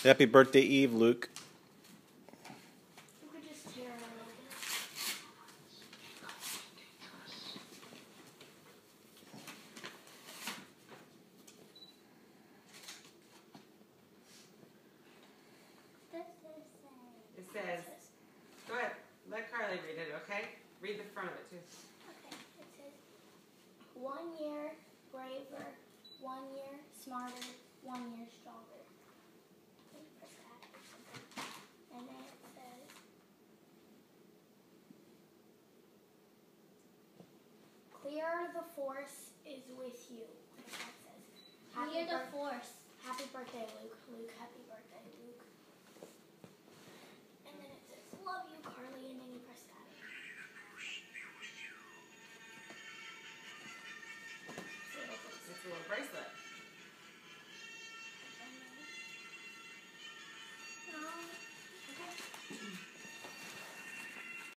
Happy birthday, Eve, Luke. You could just tear it a little bit. It says, go ahead, let Carly read it, okay? Read the front of it too. Okay, it says, 1 year braver, 1 year smarter, 1 year stronger. Press that. And then it says, clear the forest